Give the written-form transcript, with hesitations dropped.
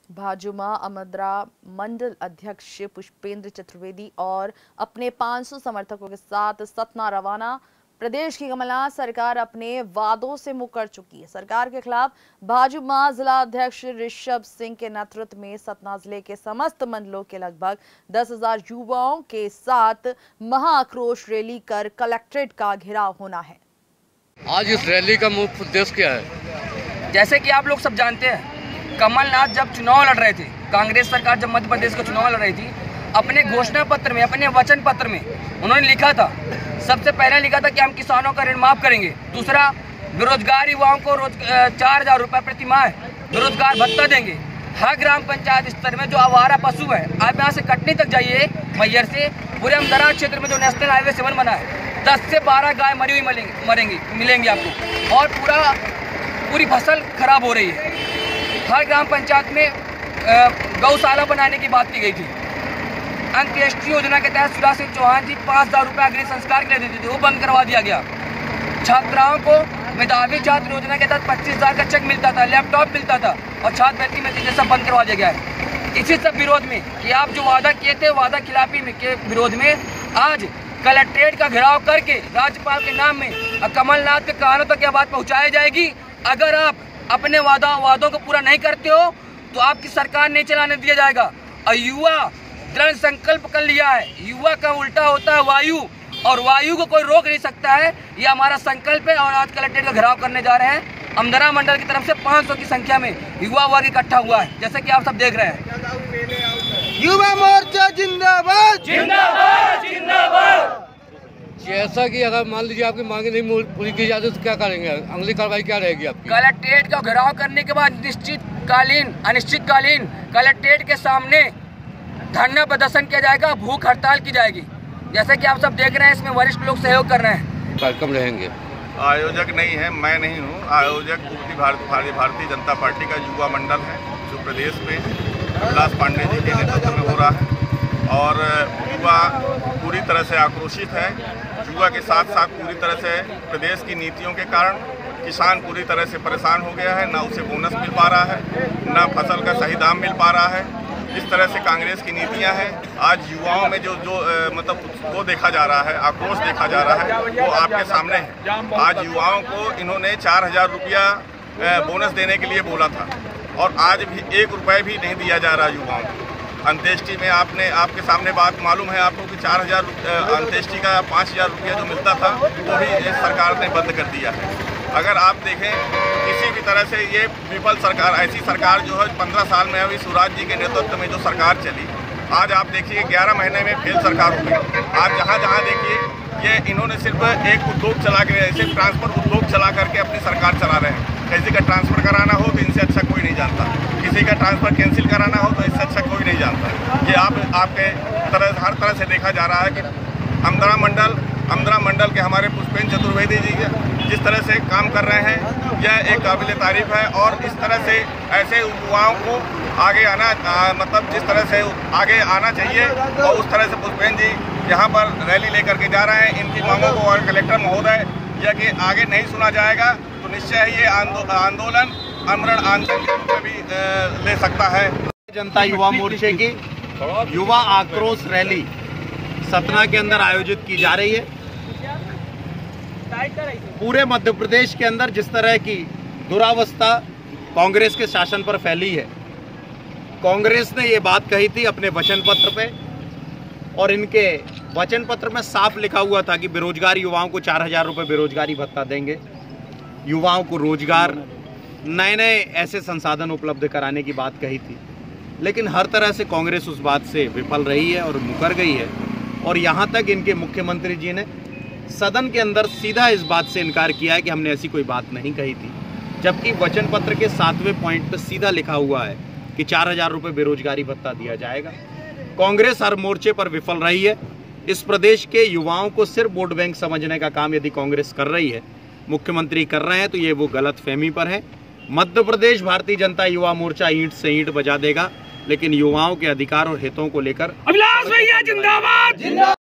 भाजपा अमद्रा मंडल अध्यक्ष पुष्पेंद्र चतुर्वेदी और अपने 500 समर्थकों के साथ सतना रवाना। प्रदेश की कमलनाथ सरकार अपने वादों से मुकर कर चुकी है। सरकार के खिलाफ भाजपा जिला अध्यक्ष ऋषभ सिंह के नेतृत्व में सतना जिले के समस्त मंडलों के लगभग 10,000 युवाओं के साथ महाआक्रोश रैली कर कलेक्ट्रेट का घेराव होना है। आज इस रैली का मुख्य उद्देश्य क्या है? जैसे कि आप लोग सब जानते हैं, कमलनाथ जब चुनाव लड़ रहे थे, कांग्रेस सरकार जब मध्य प्रदेश का चुनाव लड़ रही थी, अपने घोषणा पत्र में, अपने वचन पत्र में उन्होंने लिखा था, सबसे पहले लिखा था कि हम किसानों का ऋण माफ करेंगे। दूसरा, बेरोजगार युवाओं को 4,000 रुपये प्रति माह बेरोजगार भत्ता देंगे। हर ग्राम पंचायत स्तर में जो आवारा पशु है, आप यहाँ से कटनी तक जाइए मैयर से, पूरे अमदरा क्षेत्र में जो नेशनल हाईवे 7 बना है, 10 से 12 गाय मरी हुई मिलेंगी आपको, और पूरी फसल खराब हो रही है। हर ग्राम पंचायत में गौशाला बनाने की बात की गई थी। अंत्येष्टि योजना के तहत शिवराज सिंह चौहान जी 5,000 रुपये अग्रिम संस्कार के लिए देते थे, वो बंद करवा दिया गया। छात्राओं को मेधावी छात्र योजना के तहत 25,000 का चेक मिलता था, लैपटॉप मिलता था, और छात्रवृत्ति मिलती थी, सब बंद करवा दिया गया है। इसी सब विरोध में कि आप जो वादा किए थे, वादा खिलाफी के विरोध में आज कलेक्ट्रेट का घेराव करके राज्यपाल के नाम में कमलनाथ के कानों तक यह बात पहुँचाई जाएगी। अगर आप अपने वादों को पूरा नहीं करते हो तो आपकी सरकार नहीं चलाने दिया जाएगा। और युवा दृढ़ संकल्प कर लिया है। युवा का उल्टा होता है वायु, और वायु को कोई रोक नहीं सकता है। ये हमारा संकल्प है और आज कलेक्ट्रेट का घेराव करने जा रहे हैं। अमदरा मंडल की तरफ से 500 की संख्या में युवा वर्ग इकट्ठा हुआ है, जैसे कि आप सब देख रहे हैं। युवा मोर्चा जिंदाबाद जिंदाबाद जिंदाबाद। जैसा कि अगर मान लीजिए आपकी मांगे नहीं पूरी की जाती तो क्या करेंगे? अगली कार्रवाई क्या रहेगी आपकी? कलेक्ट्रेट का घेराव करने के बाद अनिश्चितकालीन कलेक्ट्रेट के सामने धरना प्रदर्शन किया जाएगा, भूख हड़ताल की जाएगी। जैसे कि आप सब देख रहे हैं, इसमें वरिष्ठ लोग सहयोग कर रहे हैं। कार्यक्रम रहेंगे। आयोजक नहीं है, मैं नहीं हूँ आयोजक। भारतीय जनता पार्टी का युवा मंडल है जो प्रदेश में विलास पांडे जी के नेतृत्व में हो रहा है, और युवा पूरी तरह से आक्रोशित है। युवा के साथ साथ पूरी तरह से प्रदेश की नीतियों के कारण किसान पूरी तरह से परेशान हो गया है। ना उसे बोनस मिल पा रहा है, ना फसल का सही दाम मिल पा रहा है। इस तरह से कांग्रेस की नीतियां हैं। आज युवाओं में जो मतलब वो देखा जा रहा है, आक्रोश देखा जा रहा है, वो आपके सामने है। आज युवाओं को इन्होंने 4,000 रुपया बोनस देने के लिए बोला था, और आज भी 1 रुपये भी नहीं दिया जा रहा युवाओं को। अंत्येष्टि में आपके सामने बात मालूम है आपको कि 4,000 अंत्येष्टि का 5,000 रुपया जो मिलता था, वो भी इस सरकार ने बंद कर दिया है। अगर आप देखें किसी भी तरह से ये विफल सरकार, ऐसी सरकार जो है 15 साल में अभी शिवराज जी के नेतृत्व में जो सरकार चली, आज आप देखिए 11 महीने में फेल सरकार हो गई। आज जहाँ देखिए ये इन्होंने सिर्फ एक उद्योग चला के, ऐसे ट्रांसफर उद्योग चला करके अपनी सरकार चला रहे हैं। किसी का ट्रांसफ़र कराना हो तो इनसे अच्छा कोई नहीं जानता, किसी का ट्रांसफ़र कैंसिल कराना हो तो इससे अच्छा कोई नहीं जानता। ये आपके हर तरह से देखा जा रहा है कि अमदरा मंडल के हमारे पुष्पेंद्र चतुर्वेदी जी जिस तरह से काम कर रहे हैं, यह एक काबिल तारीफ है। और इस तरह से ऐसे युवाओं को आगे आना, मतलब जिस तरह से आगे आना चाहिए, और उस तरह से पुष्पेंद्र जी यहाँ पर रैली लेकर के जा रहे हैं। इनकी मांगों को और कलेक्टर महोदय यह कि आगे नहीं सुना जाएगा तो निश्चय ही ये आंदोलन आमरण आंदोलन भी ले सकता है। जनता युवा मोर्चे की युवा आक्रोश रैली सतना के अंदर आयोजित की जा रही है। पूरे मध्य प्रदेश के अंदर जिस तरह की दुरावस्था कांग्रेस के शासन पर फैली है, कांग्रेस ने ये बात कही थी अपने वचन पत्र पे, और इनके वचन पत्र में साफ लिखा हुआ था कि बेरोजगार युवाओं को 4,000 रुपये बेरोजगारी भत्ता देंगे, युवाओं को रोजगार, नए ऐसे संसाधन उपलब्ध कराने की बात कही थी। लेकिन हर तरह से कांग्रेस उस बात से विफल रही है और मुकर गई है, और यहाँ तक इनके मुख्यमंत्री जी ने सदन के अंदर सीधा इस बात से इनकार किया है कि हमने ऐसी कोई बात नहीं कही थी, जबकि वचन पत्र के 7वें पॉइंट पर सीधा लिखा हुआ है कि 4,000 रुपये बेरोजगारी भत्ता दिया जाएगा। कांग्रेस हर मोर्चे पर विफल रही है। इस प्रदेश के युवाओं को सिर्फ वोट बैंक समझने का काम यदि कांग्रेस कर रही है, मुख्यमंत्री कर रहे हैं, तो ये वो गलत फहमी पर है। मध्य प्रदेश भारतीय जनता युवा मोर्चा ईंट से ईंट बजा देगा, लेकिन युवाओं के अधिकार और हितों को लेकर अभिलाष भैया जिंदाबाद।